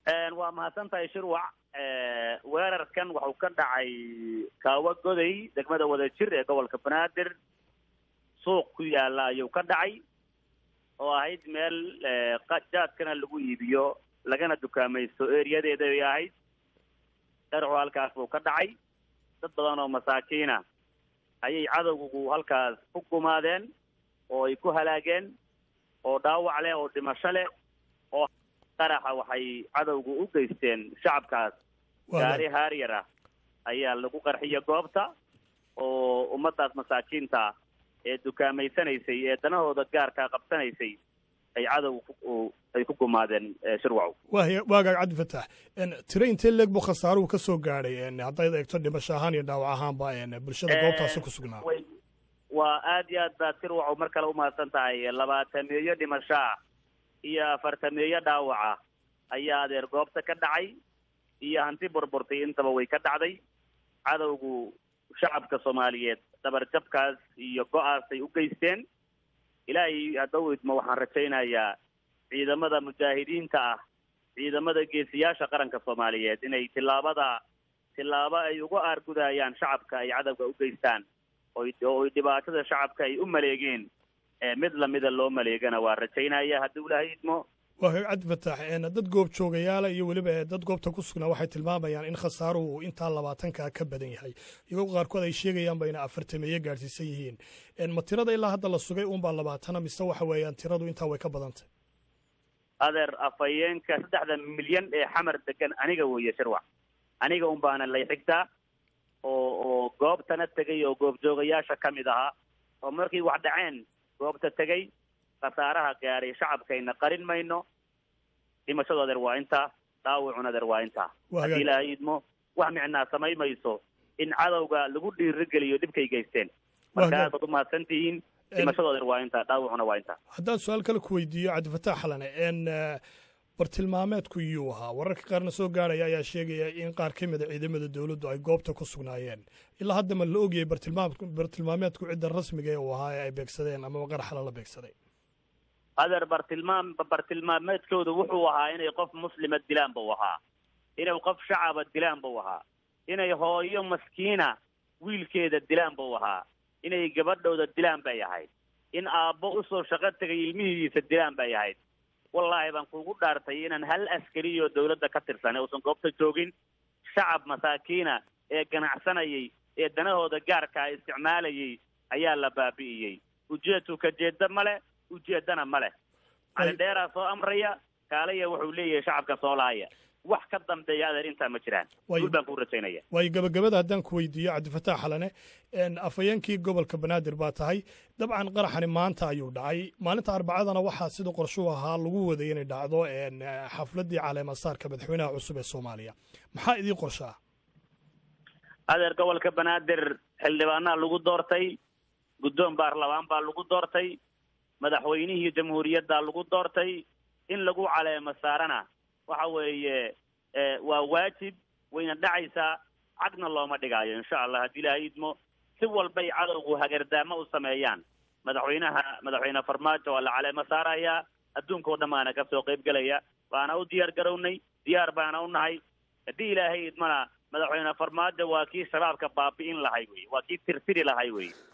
waa mahadsantahay shirwac weerarkan wuxuu ka dhacay kaawa goday degmada wadajir ee gobolka banaadir suuq ku yaala ayuu ka dhacay oo ahayd meel jaadkana lagu iibiyo lagana dukaamaysto ereyadeeda ay ahayd qaraxu halkaas buu ka dhacay dad badan oo masaakiina ayay cadowgu halkaas ku gumaadeen oo ay ku halaageen oo dhaawac leh oo dhimasho leh oo qaraxa waxay cadowgu u geysteen shacabkaas gaari haaryar ah ayaa lagu qarxiya goobta oo ummadaas masaakiinta ee dukaameysanaysay ee danahooda gaarkaa qabsanaysay ay cadowgu ay ku gumaadeen shirwacow waagaag cabdi fataax tiro intee leeg buu khasaaruhu ka soo gaadhay haddayd eegto dhimasho ahaan iyo dhaawac ahaanba bulshada goobtaasi ku sugnaa waa aad iyo aad baad shirwacow mar kale umahadsan tahay 20 dhimasho ah iyo 40 dhaawaca ayaa adeer goobta ka dhacay iyo hanti burburtay intaba way ka dhacday cadowgu shacabka Soomaaliyeed dabarjabkaas iyo go'aas ay u geysteen ilaahay hadduu idmo waxaan rajaynayaa ciidamada mujaahidiinta ah ciidamada geesiyaasha qaranka Soomaaliyeed inay tilaabo ay uga aargudayaan shacabka ay cadowga u geystaan oo dhibaatada shacabka ay u maleegeen mid lamida loo maleegana waa rajaynaya hadduu ilaahay idmo waagaag cabdi fataax dad goob joogayaala iyo weliba dad goobta ku sugnaa waxay tilmaamayaan in khasaaruhu intaa 20 ka badan yahay iyagoo qaarkood ay sheegayaanba inay 40 gaarsiisan yihiin ma tirada ilaa hadda la sugay uunbaa 20 mise waxa weeyaan tiradu intaa way ka badantay adeer afayeenka 3 milyan ee xamar degan aniga weeye shirwac aniga unbaana lay xigtaa oo goobtana tegay oo goob joogayaasha ka mid ahaa oo markii wax dhaceen goobta tegay khasaaraha gaaray shacabkayna qarin mayno dhimashadooda adeer waa intaa dhaawacuna adeer waa intaa haddii ilaahay idmo wax micnaa samaymayso in cadowga lagu dhiirigeliyo dhibkay geysteen marka aad baad umahadsan tihiin dhimashadooda adeer waa intaa dhaawacuna waa intaa haddaan su-aal kale ku weydiiyo cabdifataax xalane bartilmaameedku iyuu ahaa wararka qaarna soo gaaraya ayaa sheegaya in qaar ka mida ciidamada dowladdu ay goobta ku sugnaayeen ilaa hadda ma la ogayay bartilmaameedku cidda rasmiga ee uu ahaa ee ay beegsadeen ama qaraxla la beegsaday adeer bartilmaameedkooda wuxuu ahaa inay qof muslima dilaan buu ahaa inay qof shacaba dilaan buu ahaa inay hooyo maskiina wiilkeeda dilaan buu ahaa inay gabadhooda dilaan bay ahayd in aabbo usoo shaqo tegay ilmihiisa dilaan bay ahayd wallaahi baan kuugu dhaartay inaan hal askariyo dowladda ka tirsan uusan goobta joogin shacab masaakiina ee ganacsanayay ee danahooda gaarkaa isticmaalayay ayaa la baabi'iyey ujeedku ka jeeda male ujeedana male cali dheeraa soo amraya kaalaya wuxuu leeyahay shacabka soo laaya wax ka dambeeya adeer intaa ma jiraan guul baan kuu rajaynaya waayo gabagabada haddaan ku weydiiyo cabdifataax xalane afayeenkii gobolka banaadir baa tahay dabcan qaraxani maanta ayuu dhacay maalinta arbacadana waxaa sida qorshuu ahaa lagu waday inay dhacdo xafladdii caleemasaarka madaxweynaha cusub ee Soomaaliya maxaa idii qorshaa adeer gobolka banaadir xildhibaanaa lagu doortay guddoon baarlamaan baa lagu doortay madaxweynihii jamhuuriyadda lagu doortay in lagu caleemasaarana waxa weeye waa waajib wayna dhacaysaa cagna looma dhigaayo insha Allah haddii ilaahay idmo si walbay cadowgu hagardaamo u sameeyaan madaxweyne farmaajo waa la caleema saarayaa adduunkoo dhammaana ka soo qayb gelaya waana u diyaar garownay diyaar baana u nahay haddii ilaahay idmana madaxweyne farmaajo waa kii shabaabka baabi'in lahay wey waa kii tirtiri lahay wey